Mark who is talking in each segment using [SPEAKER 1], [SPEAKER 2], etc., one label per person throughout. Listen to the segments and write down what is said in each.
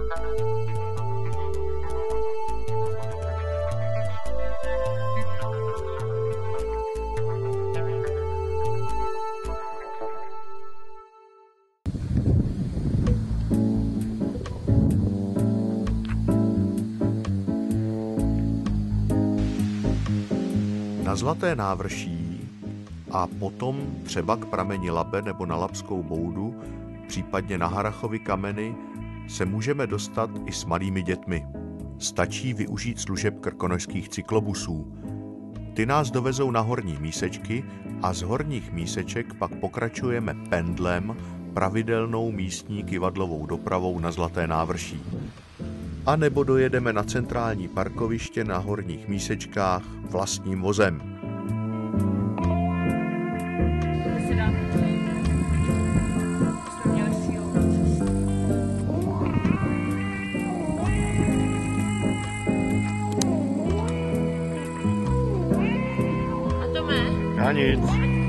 [SPEAKER 1] Na Zlaté návrší a potom třeba k prameni Labe nebo na Labskou boudu, případně na Harrachovy kameny, se můžeme dostat i s malými dětmi. Stačí využít služeb krkonošských cyklobusů. Ty nás dovezou na Horní Mísečky a z Horních Míseček pak pokračujeme pendlem, pravidelnou místní kyvadlovou dopravou na Zlaté návrší. A nebo dojedeme na centrální parkoviště na Horních Mísečkách vlastním vozem.
[SPEAKER 2] A Tome?
[SPEAKER 1] Já nic.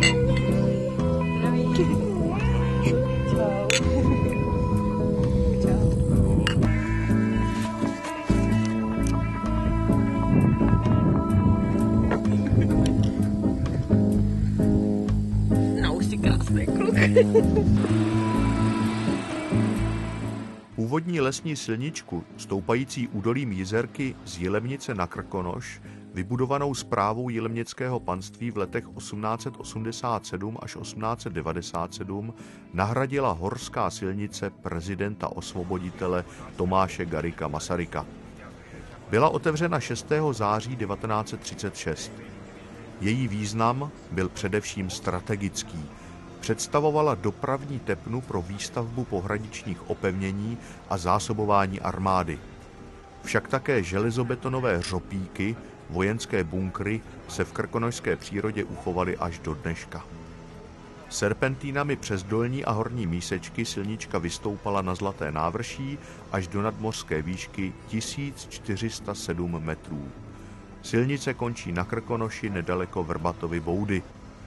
[SPEAKER 1] Původní lesní silničku, stoupající údolím Jizerky z Jilemnice na Krkonoš, vybudovanou správou jilemnického panství v letech 1887 až 1897, nahradila horská silnice prezidenta osvoboditele Tomáše Garrigua Masaryka. Byla otevřena 6. září 1936. Její význam byl především strategický. Představovala dopravní tepnu pro výstavbu pohraničních opevnění a zásobování armády. Však také železobetonové řopíky, vojenské bunkry se v krkonošské přírodě uchovaly až do dneška. Serpentínami přes Dolní a Horní Mísečky silnička vystoupala na Zlaté návrší až do nadmořské výšky 1407 metrů. Silnice končí na Krkonoši nedaleko Vrbatovy boudy.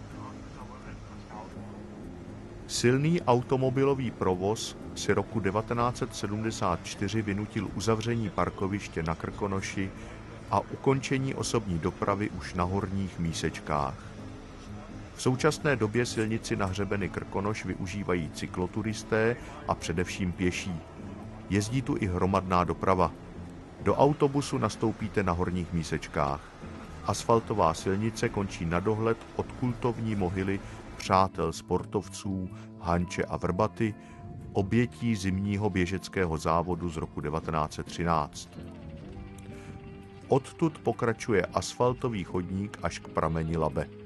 [SPEAKER 1] Silný automobilový provoz si roku 1974 vynutil uzavření parkoviště na Krkonoši a ukončení osobní dopravy už na Horních Mísečkách. V současné době silnici na hřebeny Krkonoš využívají cykloturisté a především pěší. Jezdí tu i hromadná doprava. Do autobusu nastoupíte na Horních Mísečkách. Asfaltová silnice končí na dohled od kultovní mohyly přátel sportovců Hanče a Vrbaty, obětí zimního běžeckého závodu z roku 1913. Odtud pokračuje asfaltový chodník až k prameni Labe.